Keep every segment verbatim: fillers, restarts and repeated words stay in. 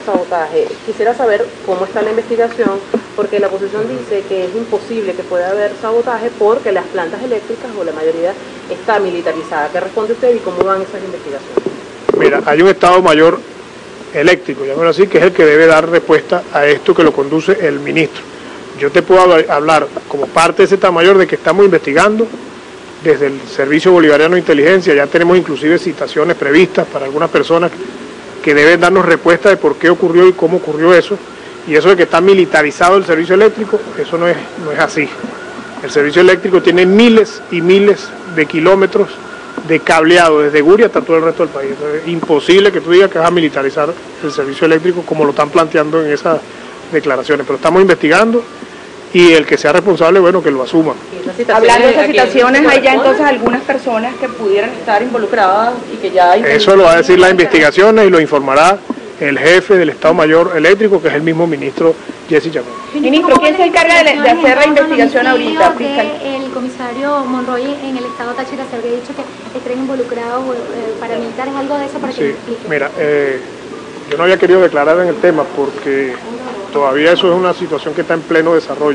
Sabotaje. Quisiera saber cómo está la investigación, porque la oposición dice que es imposible que pueda haber sabotaje porque las plantas eléctricas o la mayoría está militarizada. ¿Qué responde usted y cómo van esas investigaciones? Mira, hay un Estado Mayor eléctrico, llamémoslo así, que es el que debe dar respuesta a esto que lo conduce el ministro. Yo te puedo hablar como parte de ese Estado Mayor de que estamos investigando desde el Servicio Bolivariano de Inteligencia, ya tenemos inclusive citaciones previstas para algunas personas que deben darnos respuesta de por qué ocurrió y cómo ocurrió eso, y eso de que está militarizado el servicio eléctrico, eso no es, no es así. El servicio eléctrico tiene miles y miles de kilómetros de cableado desde Guria hasta todo el resto del país. Entonces, es imposible que tú digas que vas a militarizar el servicio eléctrico como lo están planteando en esas declaraciones, pero estamos investigando y el que sea responsable, bueno, que lo asuma. Hablando de esas situaciones, hay ya entonces algunas personas que pudieran estar involucradas y que ya... Eso lo va a decir las investigaciones y lo informará el jefe del Estado Mayor Eléctrico, que es el mismo ministro Jesse Chacón. Ministro, ¿quién se encarga de, de hacer la investigación ahorita? El comisario Monroy en el Estado Táchira se había dicho que estén involucrados eh, paramilitares, algo de eso para que sí, me explique. Mira, eh, yo no había querido declarar en el tema porque todavía eso es una situación que está en pleno desarrollo.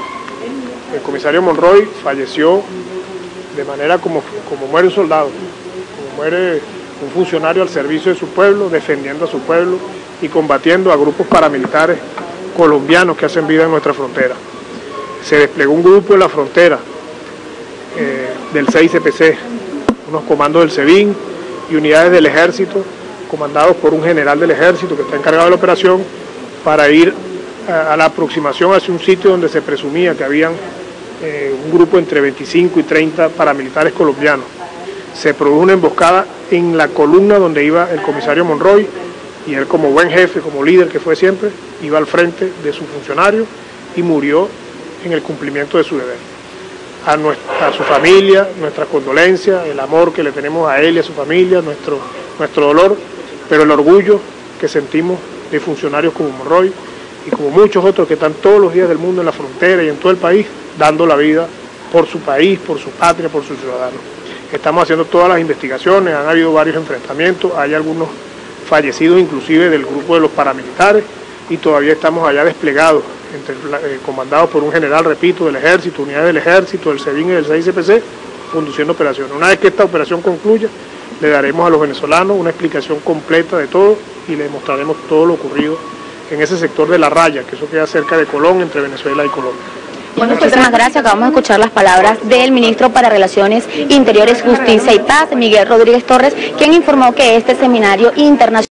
El comisario Monroy falleció de manera como, como muere un soldado, como muere un funcionario al servicio de su pueblo, defendiendo a su pueblo y combatiendo a grupos paramilitares colombianos que hacen vida en nuestra frontera. Se desplegó un grupo en la frontera eh, del C I C P C, unos comandos del SEBIN y unidades del ejército, comandados por un general del ejército que está encargado de la operación, para ir a, a la aproximación hacia un sitio donde se presumía que habían eh, un grupo entre veinticinco y treinta paramilitares colombianos. Se produjo una emboscada en la columna donde iba el comisario Monroy, y él, como buen jefe, como líder que fue siempre, iba al frente de su funcionario y murió en el cumplimiento de su deber. A, nuestra, a su familia, nuestras condolencias, el amor que le tenemos a él y a su familia, nuestro, nuestro dolor, pero el orgullo que sentimos de funcionarios como Monroy y como muchos otros que están todos los días del mundo en la frontera y en todo el país, dando la vida por su país, por su patria, por sus ciudadanos. Estamos haciendo todas las investigaciones, han habido varios enfrentamientos, hay algunos fallecidos inclusive del grupo de los paramilitares, y todavía estamos allá desplegados, entre, eh, comandados por un general, repito, del ejército, unidades del ejército, del SEBIN y del C I C P C, conduciendo operaciones. Una vez que esta operación concluya, le daremos a los venezolanos una explicación completa de todo y le mostraremos todo lo ocurrido en ese sector de La Raya, que eso queda cerca de Colón, entre Venezuela y Colombia. Bueno, muchísimas gracias. Acabamos de escuchar las palabras del ministro para Relaciones Interiores, Justicia y Paz, Miguel Rodríguez Torres, quien informó que este seminario internacional